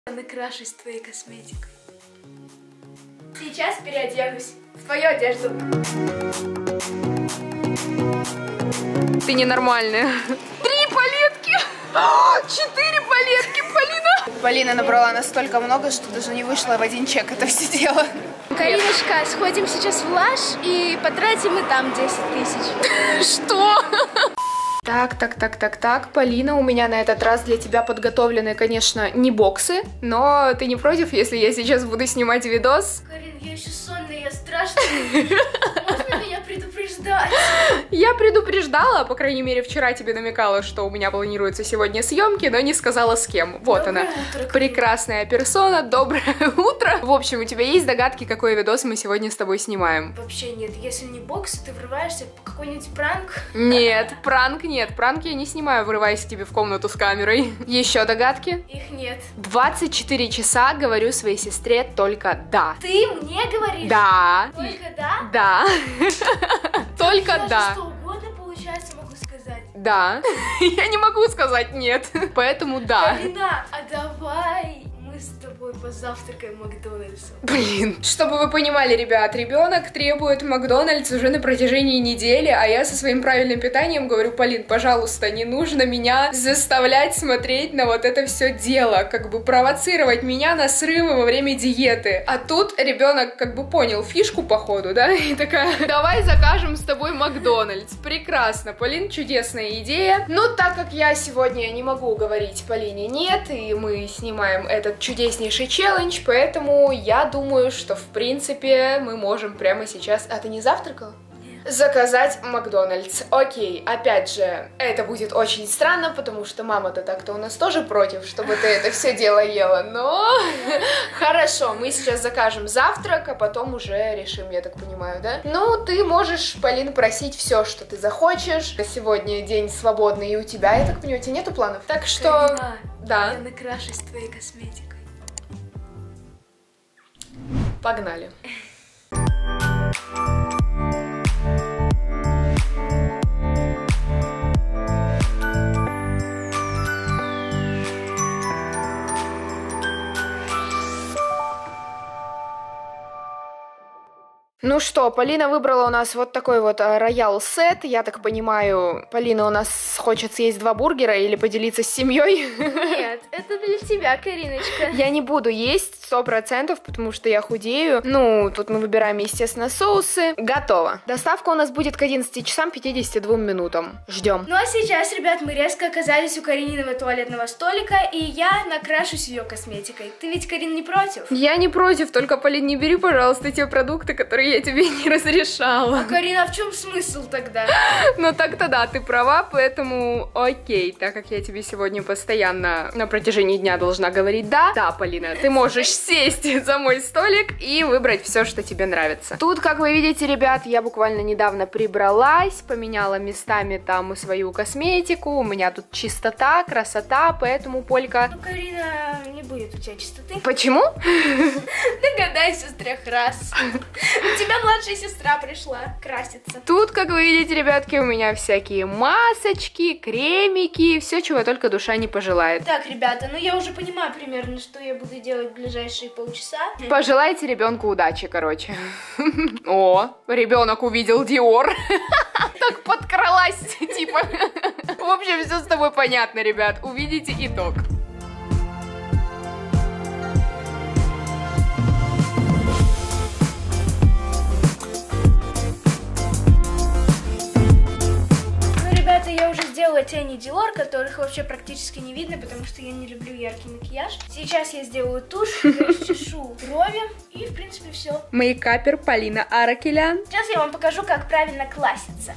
Накрашусь твоей косметикой. Сейчас переоденусь в твою одежду. Ты ненормальная. 3 палетки! 4 палетки, Полина! Полина набрала настолько много, что даже не вышло в один чек это все дело. Кариночка, сходим сейчас в Лаш и потратим и там 10 тысяч. Что? Так, Полина, у меня на этот раз для тебя подготовлены, конечно, не боксы, но ты не против, если я сейчас буду снимать видос? Карин, я еще сонная, я страшная. Можно меня предупреждать? Я предупреждала, по крайней мере, вчера тебе намекала, что у меня планируются сегодня съемки, но не сказала с кем. Вот Доброе она, утро, прекрасная персона, доброе утро. В общем, у тебя есть догадки, какой видос мы сегодня с тобой снимаем? Вообще нет, если не бокс, ты врываешься в какой-нибудь пранк? Нет, пранк нет, пранк я не снимаю, врываясь к тебе в комнату с камерой. Еще догадки? Их нет. 24 часа говорю своей сестре только да. Ты мне говоришь? Да. Только да? Да. Только Я да. что угодно, получается, могу сказать. Да. Я не могу сказать нет. Поэтому да. Карина, а давай мы с тобой позавтракаем в Макдональдсе. Блин. Чтобы вы понимали, ребят, ребенок требует Макдональдс уже на протяжении недели, а я со своим правильным питанием говорю: Полин, пожалуйста, не нужно меня заставлять смотреть на вот это все дело, как бы провоцировать меня на срывы во время диеты. А тут ребенок как бы понял фишку походу, да, и такая: давай закажем с тобой Макдональдс. Прекрасно, Полин, чудесная идея. Но так как я сегодня не могу говорить Полине нет, и мы снимаем этот чудеснейший челлендж, поэтому я думаю, что в принципе мы можем прямо сейчас... А ты не завтракала? Заказать Макдональдс. Окей, опять же, это будет очень странно, потому что мама-то так-то у нас тоже против, чтобы ты это все дело ела, но... Хорошо, мы сейчас закажем завтрак, а потом уже решим, я так понимаю, да? Ну, ты можешь, Полин, просить все, что ты захочешь. Сегодня день свободный и у тебя, я так понимаю, у тебя нету планов? Так что... Карина, да. я накрашусь твоей косметикой. Погнали. Ну что, Полина выбрала у нас вот такой вот роял сет. Я так понимаю, Полина у нас хочет съесть 2 бургера или поделиться с семьей. Нет, это для тебя, Кариночка. Я не буду есть 100%, потому что я худею. Ну, тут мы выбираем, естественно, соусы. Готово. Доставка у нас будет к 11 часам 52 минутам. Ждем. Ну а сейчас, ребят, мы резко оказались у Карининого туалетного столика, и я накрашусь ее косметикой. Ты ведь, Карин, не против? Я не против, только, Полин, не бери, пожалуйста, те продукты, которые я тебе не разрешала. А, Карина, в чем смысл тогда? Ну так-то да, ты права, поэтому окей, так как я тебе сегодня постоянно на протяжении дня должна говорить да. Да, Полина, ты можешь сесть за мой столик и выбрать все, что тебе нравится. Тут, как вы видите, ребят, я буквально недавно прибралась, поменяла местами там свою косметику, у меня тут чистота, красота, поэтому, Полька... Ну, Карина, не будет у тебя чистоты. Почему? Догадайся с 3 раз. У тебя младшая сестра пришла краситься. Тут, как вы видите, ребятки, у меня всякие масочки, кремики, все, чего только душа не пожелает. Так, ребята, ну я уже понимаю примерно, что я буду делать в ближайшие полчаса. Пожелайте ребенку удачи, короче. О, ребенок увидел Диор. Так подкралась, типа. В общем, все с тобой понятно, ребят. Увидите итог. Я уже сделала тени Dior, которых вообще практически не видно, потому что я не люблю яркий макияж. Сейчас я сделаю тушь, расчешу брови и, в принципе, все. Мейкапер Полина Аракелян. Сейчас я вам покажу, как правильно краситься.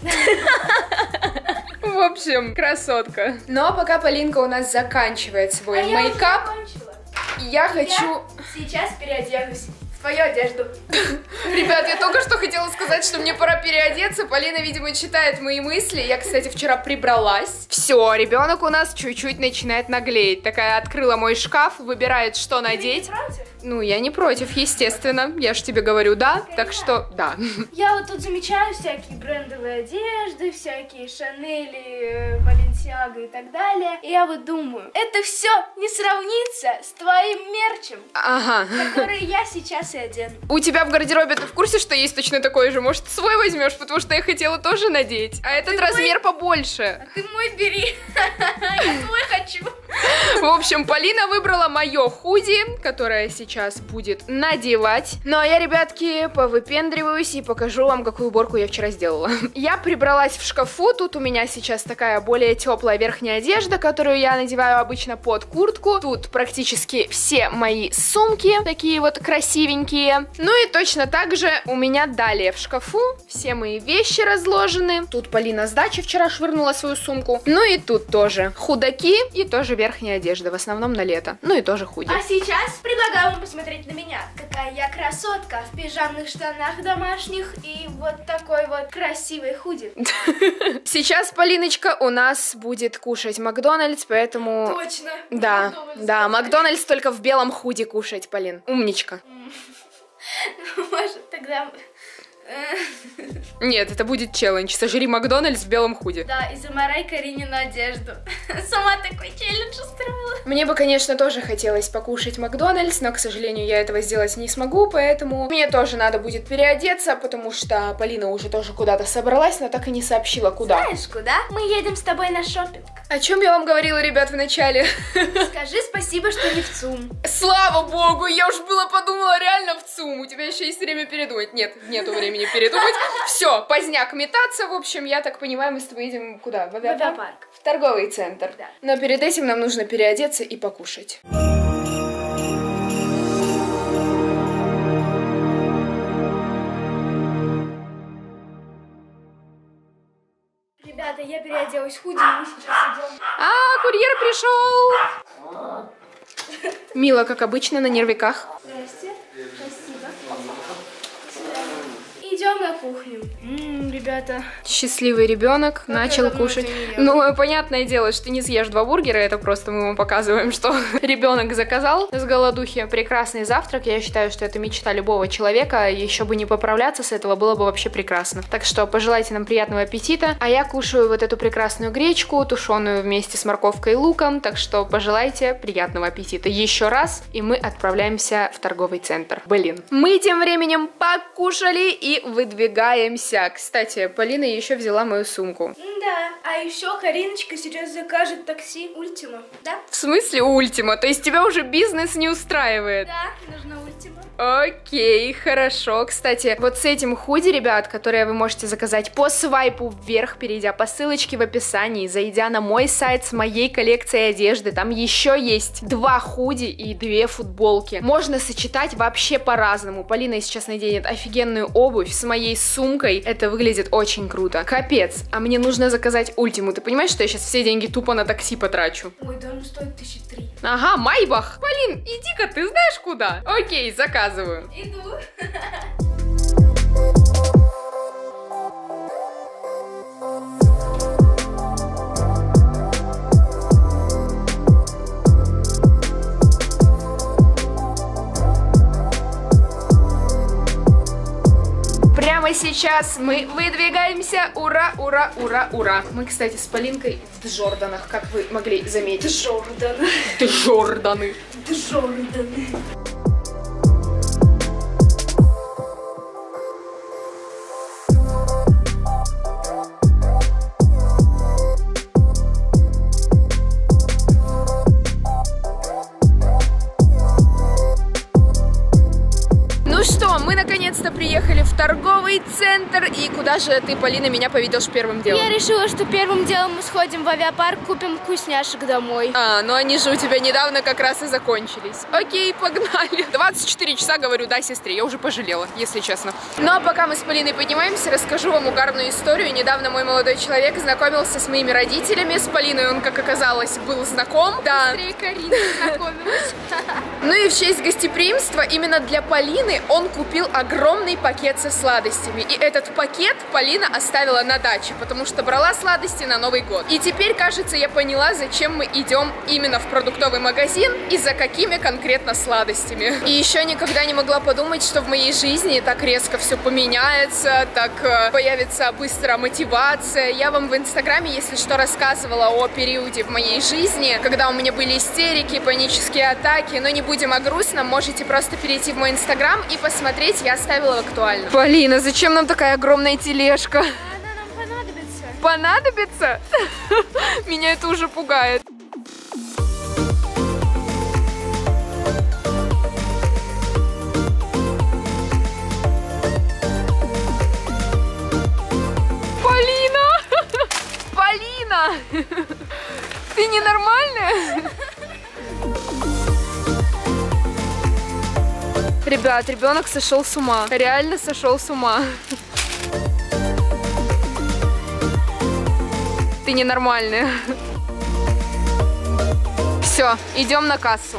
В общем, красотка. Ну а пока Полинка у нас заканчивает свой мейкап, я хочу... Сейчас переоденусь в твою одежду. Ребят, я только что хотела сказать, что мне пора переодеться. Полина, видимо, читает мои мысли. Я, кстати, вчера прибралась. Все, ребенок у нас чуть-чуть начинает наглеть. Такая открыла мой шкаф, выбирает, что надеть. Ты не против? Ну, я не против, естественно. Я ж тебе говорю, да. Так что, да. Я вот тут замечаю всякие брендовые одежды, всякие Шанели, Баленсиага и так далее. И я вот думаю, это все не сравнится с твоим мерчем, Ага. который я сейчас и одену. У тебя в гардеробе, ты в курсе, что есть точно такой же? Может, свой возьмешь, потому что я хотела тоже надеть. А этот размер побольше. Ты мой бери, я твой хочу. В общем, Полина выбрала мое худи, которое сейчас будет надевать. Ну а я, ребятки, повыпендриваюсь и покажу вам, какую уборку я вчера сделала. Я прибралась в шкафу. Тут у меня сейчас такая более теплая верхняя одежда, которую я надеваю обычно под куртку. Тут практически все мои сумки, такие вот красивенькие. Ну и точно так же у меня далее в шкафу все мои вещи разложены. Тут Полина с дачи вчера швырнула свою сумку. Ну и тут тоже худаки и тоже верхняя одежда, в основном на лето. Ну и тоже худи. А сейчас предлагаю вам посмотреть на меня. Какая я красотка в пижамных штанах домашних и вот такой вот красивый худи. Сейчас, Полиночка, у нас будет кушать Макдональдс, поэтому... Точно. Да, да, Макдональдс только в белом худи кушать, Полин. Умничка. Может, тогда... Нет, это будет челлендж. Сожри Макдональдс в белом худи. Да, и замарай Каринину одежду. Сама такой челлендж устроила. Мне бы, конечно, тоже хотелось покушать Макдональдс, но, к сожалению, я этого сделать не смогу, поэтому мне тоже надо будет переодеться, потому что Полина уже тоже куда-то собралась, но так и не сообщила, куда. Знаешь, куда? Мы едем с тобой на шопинг. О чем я вам говорила, ребят, в начале? Скажи спасибо, что не в ЦУМ. Слава богу, я уж было подумала, реально в ЦУМ. У тебя еще есть время передумать. Нет, нету времени передумать. Все, поздняк метаться. В общем, я так понимаю, мы с тобой едем куда? В авиапарк. В торговый центр. Да. Но перед этим нам нужно переодеться и покушать. Ребята, я переоделась в худи, и мы сейчас идем. Курьер пришел! Мила, как обычно, на нервиках. Здрасте. Спасибо. Идем на кухню. Ребята. Счастливый ребенок начал кушать. Ну, понятное дело, что ты не съешь 2 бургера, это просто мы вам показываем, что ребенок заказал с голодухи прекрасный завтрак. Я считаю, что это мечта любого человека. Еще бы не поправляться с этого, было бы вообще прекрасно. Так что пожелайте нам приятного аппетита. А я кушаю вот эту прекрасную гречку, тушеную вместе с морковкой и луком. Так что пожелайте приятного аппетита еще раз, и мы отправляемся в торговый центр. Блин. Мы тем временем покушали и выдвигаемся. Кстати, Полина еще взяла мою сумку. Да, а еще Кариночка сейчас закажет такси Ультима, да? В смысле Ультима? То есть тебя уже бизнес не устраивает? Да, нужна Ультима. Окей, хорошо. Кстати, вот с этим худи, ребят, которые вы можете заказать по свайпу вверх, перейдя по ссылочке в описании, зайдя на мой сайт с моей коллекцией одежды, там еще есть 2 худи и 2 футболки. Можно сочетать вообще по-разному. Полина сейчас наденет офигенную обувь с моей сумкой. Это выглядит очень круто. Капец, а мне нужно заказать Ультиму. Ты понимаешь, что я сейчас все деньги тупо на такси потрачу? Ой, да, он стоит 1003. Ага, Майбах. Полин, иди-ка, ты знаешь куда? Окей, заказываю. Иду. Прямо сейчас мы выдвигаемся. Ура, ура, ура, ура. Мы, кстати, с Полинкой в Джорданах, как вы могли заметить. Джордан. Джорданы. Джордан. Мы наконец-то приехали в торговый центр. И куда же ты, Полина, меня поведешь первым делом? Я решила, что первым делом мы сходим в авиапарк, купим вкусняшек домой. Ну они же у тебя недавно как раз и закончились. Окей, погнали. 24 часа говорю, да, сестре, я уже пожалела, если честно. Ну а пока мы с Полиной поднимаемся, расскажу вам угарную историю. Недавно мой молодой человек знакомился с моими родителями. С Полиной он, как оказалось, был знаком. Да. Быстрее Карина знакомилась. Ну и в честь гостеприимства именно для Полины он купил огромный пакет со сладостями. И этот пакет Полина оставила на даче, потому что брала сладости на Новый год. И теперь, кажется, я поняла, зачем мы идем именно в продуктовый магазин и за какими конкретно сладостями. И еще никогда не могла подумать, что в моей жизни так резко все поменяется, так появится быстро мотивация. Я вам в Инстаграме, если что, рассказывала о периоде в моей жизни, когда у меня были истерики, панические атаки, но не будем о грустном, можете просто перейти в мой Инстаграм и посмотреть, я оставила в актуальном. Полина, зачем нам такая огромная тележка? Она нам понадобится. Понадобится? Меня это уже пугает. Полина! Полина! Ты ненормальная? Ребят, ребенок сошел с ума. Реально сошел с ума. Ты ненормальная. Все, идем на кассу.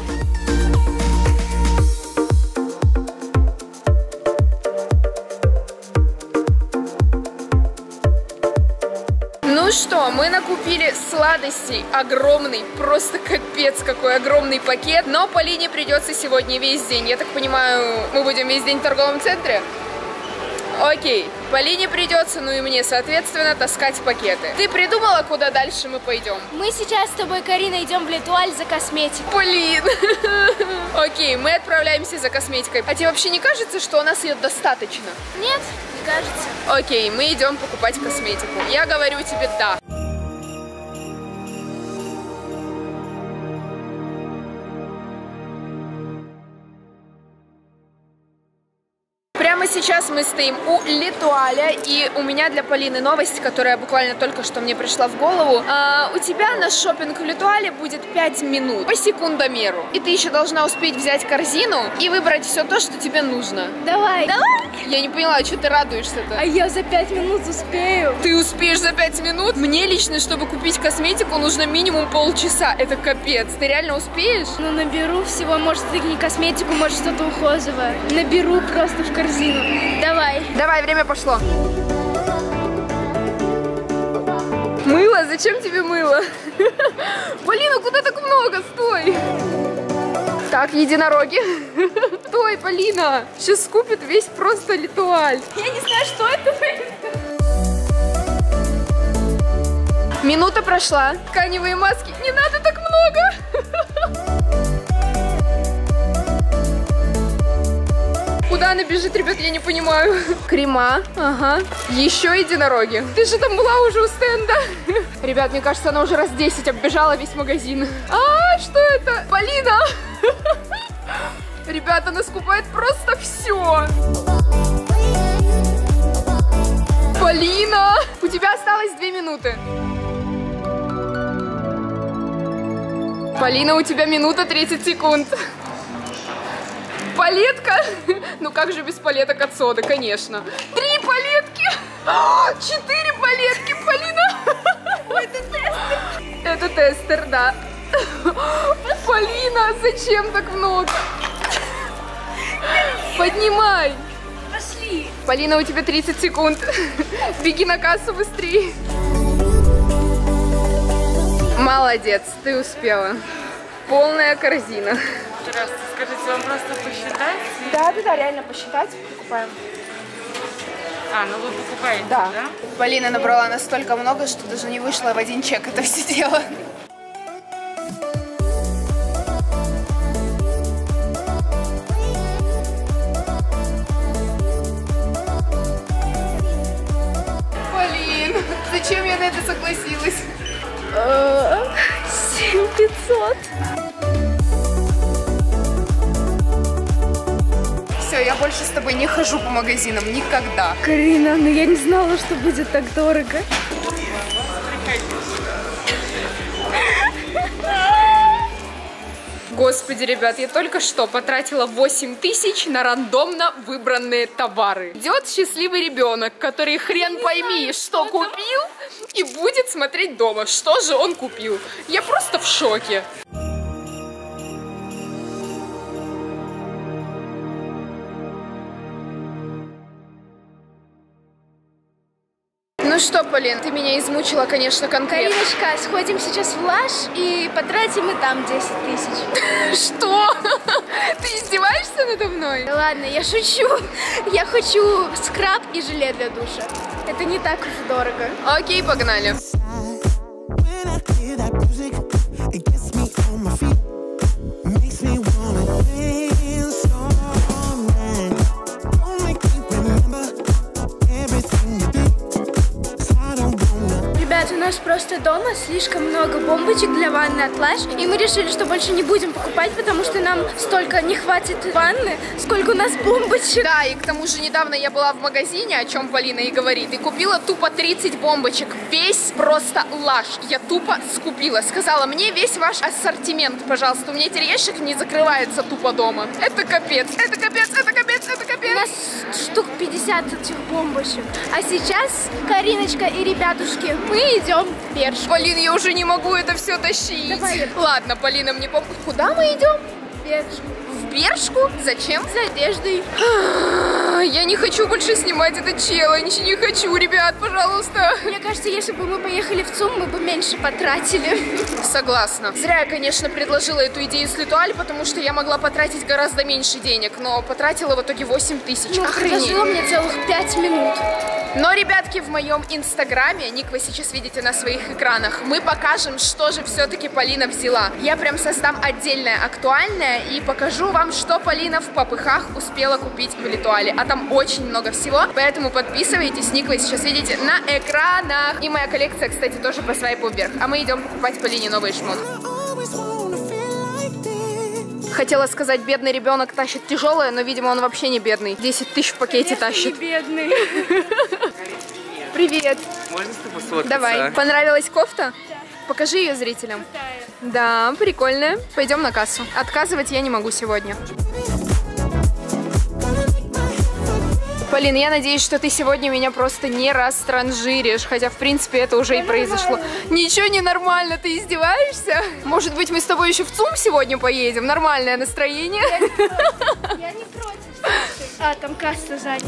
Ну что, мы накупили сладостей огромный, просто капец какой огромный пакет, но Полине придется сегодня весь день. Я так понимаю, мы будем весь день в торговом центре? Окей, Полине придется, ну и мне, соответственно, таскать пакеты. Ты придумала, куда дальше мы пойдем? Мы сейчас с тобой, Карина, идем в Летуаль за косметикой. Полин! Окей, мы отправляемся за косметикой. А тебе вообще не кажется, что у нас ее достаточно? Нет, не кажется. Окей, мы идем покупать косметику. Я говорю тебе да. Прямо сейчас мы стоим у Летуаля, и у меня для Полины новость, которая буквально только что мне пришла в голову. У тебя на шопинг в Летуале будет 5 минут по секундомеру. И ты еще должна успеть взять корзину и выбрать все то, что тебе нужно. Давай. Давай. Я не поняла, что ты радуешься-то? А я за 5 минут успею. Ты успеешь за 5 минут? Мне лично, чтобы купить косметику, нужно минимум полчаса. Это капец. Ты реально успеешь? Ну, наберу всего, может, это не косметику, может, что-то ухоживое. Наберу просто в корзину. Давай. Давай, время пошло. Мыло? Зачем тебе мыло? Полина, куда так много? Стой! Так, единороги. Стой, Полина! Сейчас скупит весь просто Летуаль. Я не знаю, что это. Минута прошла. Тканевые маски. Не надо так много. Куда она бежит, ребят, я не понимаю. Крема, ага. Еще единороги. Ты же там была уже у стенда. Ребят, мне кажется, она уже раз 10 оббежала весь магазин. А, что это? Полина! Ребята, она скупает просто все. Полина! У тебя осталось 2 минуты. Полина, у тебя минута 30 секунд. Палетка? Ну как же без палеток от соды, конечно. 3 палетки! 4 палетки, Полина! Это тестер. Это тестер, да. Полина, зачем так много? Поднимай. Пошли. Полина, у тебя 30 секунд. Беги на кассу быстрее. Молодец, ты успела. Полная корзина. Здравствуйте, скажите, вам просто посчитать? Да, реально посчитать. Покупаем. А, ну вы покупаете, Да. да? Полина набрала настолько много, что даже не вышло в один чек это все дело. Полин, зачем я на это согласилась? 7500. Все, я больше с тобой не хожу по магазинам никогда. Карина, ну я не знала, что будет так дорого. Господи, ребят, я только что потратила 8000 на рандомно выбранные товары. Идет счастливый ребенок, который хрен пойми, что купил, и будет смотреть дома, что же он купил. Я просто в шоке. Ну что, Полин, ты меня измучила, конечно, конкретно. Кариночка, сходим сейчас в Лаш и потратим и там 10 тысяч. Что? Ты издеваешься надо мной? Да ладно, я шучу. Я хочу скраб и желе для душа. Это не так уж дорого. Окей, погнали. Ребят, у нас просто дома слишком много бомбочек для ванны от Lush, и мы решили, что больше не будем покупать, потому что нам столько не хватит ванны, сколько у нас бомбочек. Да, и к тому же недавно я была в магазине, о чем Полина и говорит, и купила тупо 30 бомбочек. Весь просто Lush. Я тупо скупила. Сказала, мне весь ваш ассортимент, пожалуйста. У меня теперь ящик не закрывается тупо дома. Это капец, это капец, это капец, это капец. У нас штук 50 этих бомбочек. А сейчас, Кариночка и ребятушки, мы идем в Бершку. Полин, я уже не могу это все тащить. Давай. Ладно, Полина, мне помнит. Куда мы идем? Бершку. В Бершку? Зачем? За одеждой. Я не хочу больше снимать этот челлендж. Не хочу, ребят, пожалуйста. Мне кажется, если бы мы поехали в ЦУМ, мы бы меньше потратили. Согласна. Зря я, конечно, предложила эту идею с Литуаль, потому что я могла потратить гораздо меньше денег, но потратила в итоге 8 тысяч. Ну, предложила мне целых 5 минут. Но, ребятки, в моем инстаграме, ник вы сейчас видите на своих экранах, мы покажем, что же все-таки Полина взяла. Я прям создам отдельное актуальное и покажу вам, что Полина в попыхах успела купить в Литуале. А там очень много всего, поэтому подписывайтесь, ник вы сейчас видите на экранах. И моя коллекция, кстати, тоже по свайпу вверх. А мы идем покупать Полине новые шмотки. Хотела сказать, бедный ребенок тащит тяжелое, но, видимо, он вообще не бедный. 10 тысяч в пакете тащит. Не бедный. Привет. Можно с тобой сфоткаться? Давай. Понравилась кофта? Да. Покажи ее зрителям. Да, прикольная. Пойдем на кассу. Отказывать я не могу сегодня. Полин, я надеюсь, что ты сегодня меня просто не растранжиришь, хотя, в принципе, это уже и произошло. Ничего не нормально, ты издеваешься? Может быть, мы с тобой еще в ЦУМ сегодня поедем? Нормальное настроение? Я не против. А, там касса занята.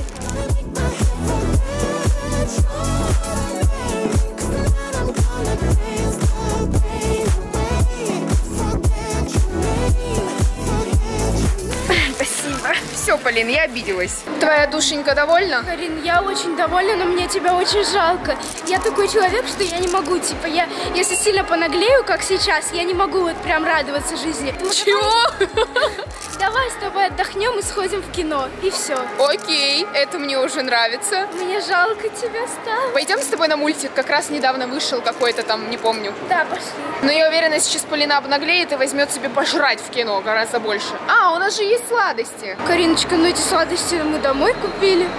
Спасибо. Все, Полин, я обиделась. Твоя душенька довольна? Карин, я очень довольна, но мне тебя очень жалко. Я такой человек, что я не могу, типа, если сильно понаглею, как сейчас, я не могу вот прям радоваться жизни. Чего? Давай с тобой отдохнем и сходим в кино, и все. Окей, это мне уже нравится. Мне жалко тебя стало. Пойдем с тобой на мультик, как раз недавно вышел какой-то там, не помню. Да, пошли. Но я уверена, сейчас Полина обнаглеет и возьмет себе пожрать в кино гораздо больше. А, у нас же есть сладости. Кариночка, ну эти сладости мы домой купили.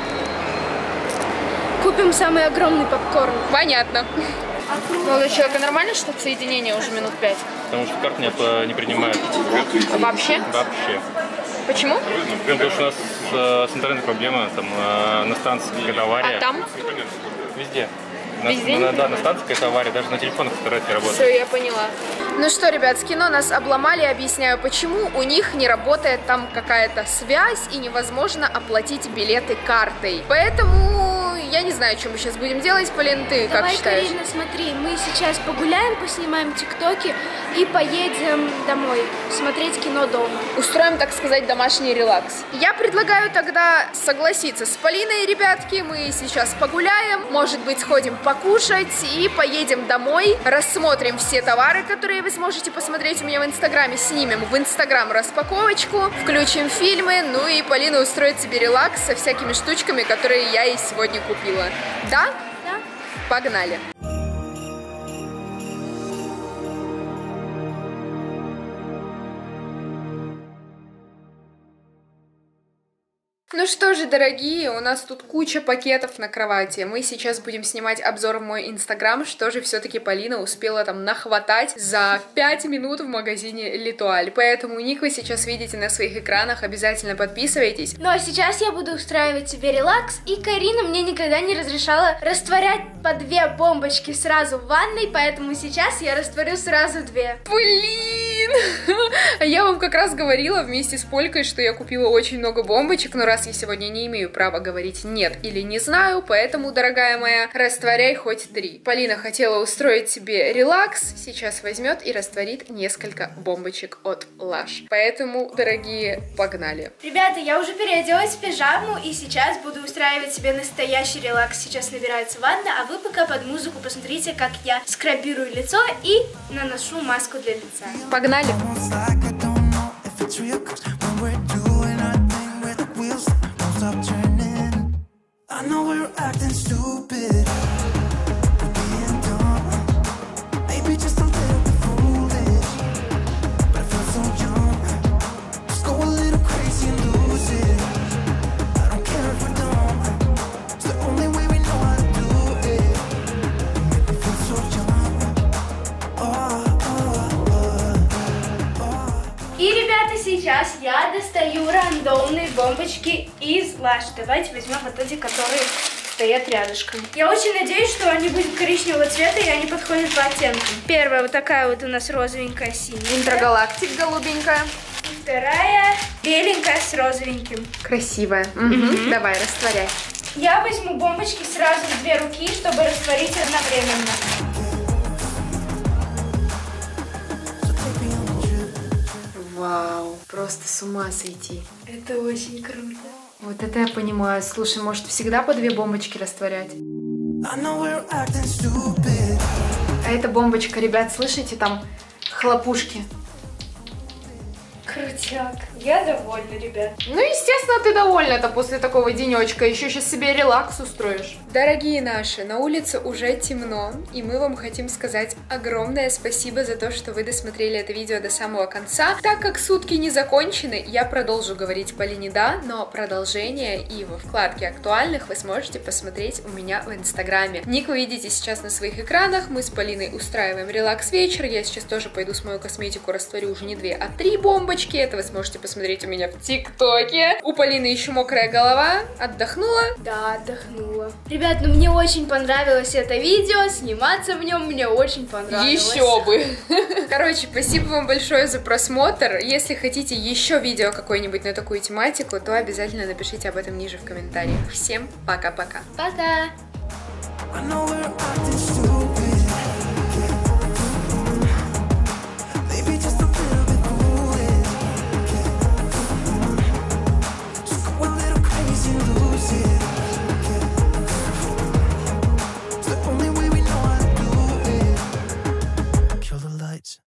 Купим самый огромный попкорн. Понятно. Молодой человек, а нормально, что соединение уже минут 5? Потому что карт не принимает. Вообще? Вообще. Почему? Потому что у нас с интернетом проблема, там на станции какая-то авария. А там? Везде. Везде? Да, на станции какая-то авария, даже на телефонах стараются работать. Все, я поняла. Ну что, ребят, с кино нас обломали, объясняю, почему у них не работает там какая-то связь и невозможно оплатить билеты картой. Поэтому я не знаю, что мы сейчас будем делать, Полин, ты Давай, как считаешь? Карина, смотри, мы сейчас погуляем, поснимаем тиктоки и поедем домой смотреть кино дома. Устроим, так сказать, домашний релакс. Я предлагаю тогда согласиться с Полиной, ребятки. Мы сейчас погуляем, может быть, сходим покушать и поедем домой. Рассмотрим все товары, которые вы сможете посмотреть у меня в инстаграме. Снимем в инстаграм распаковочку, включим фильмы, ну и Полина устроит себе релакс со всякими штучками, которые я ей сегодня купила. Да? Да? Погнали! Ну что же, дорогие, у нас тут куча пакетов на кровати. Мы сейчас будем снимать обзор в мой инстаграм, что же все-таки Полина успела там нахватать за 5 минут в магазине Литуаль. Поэтому ник вы сейчас видите на своих экранах, обязательно подписывайтесь. Ну а сейчас я буду устраивать себе релакс, и Карина мне никогда не разрешала растворять по 2 бомбочки сразу в ванной, поэтому сейчас я растворю сразу 2. Блин! блин. Я вам как раз говорила вместе с Полькой, что я купила очень много бомбочек, но раз я сегодня не имею права говорить нет или не знаю, поэтому, дорогая моя, растворяй хоть 3. Полина хотела устроить себе релакс, сейчас возьмет и растворит несколько бомбочек от Lush. Поэтому, дорогие, погнали. Ребята, я уже переоделась в пижаму и сейчас буду устраивать себе настоящий релакс. Сейчас набирается ванна, а вы пока под музыку посмотрите, как я скрабирую лицо и наношу маску для лица. Погнали! Сейчас я достаю рандомные бомбочки из Lush. Давайте возьмем вот эти, которые стоят рядышком. Я очень надеюсь, что они будут коричневого цвета и они подходят по оттенкам. Первая вот такая вот у нас розовенькая, синяя. Интрогалактик голубенькая. Вторая беленькая с розовеньким. Красивая. Давай, растворяй. Я возьму бомбочки сразу в 2 руки, чтобы растворить одновременно. Вау, просто с ума сойти. Это очень круто. Вот это я понимаю. Слушай, может всегда по 2 бомбочки растворять? А эта бомбочка, ребят, слышите, там хлопушки. Крутяк. Я довольна, ребят. Ну, естественно, ты довольна-то после такого денечка. Еще сейчас себе релакс устроишь. Дорогие наши, на улице уже темно, и мы вам хотим сказать огромное спасибо за то, что вы досмотрели это видео до самого конца. Так как сутки не закончены, я продолжу говорить Полине да, но продолжение и во вкладке актуальных вы сможете посмотреть у меня в инстаграме. Ник вы видите сейчас на своих экранах, мы с Полиной устраиваем релакс-вечер. Я сейчас тоже пойду смою косметику, растворю уже не 2, а 3 бомбочки. Это вы сможете посмотреть у меня в ТикТоке. У Полины еще мокрая голова. Отдохнула? Да, отдохнула. Ребят, ну мне очень понравилось это видео. Сниматься в нем мне очень понравилось. Еще бы! Короче, спасибо вам большое за просмотр. Если хотите еще видео какое-нибудь на такую тематику, то обязательно напишите об этом ниже в комментариях. Всем пока-пока. Пока! I know we're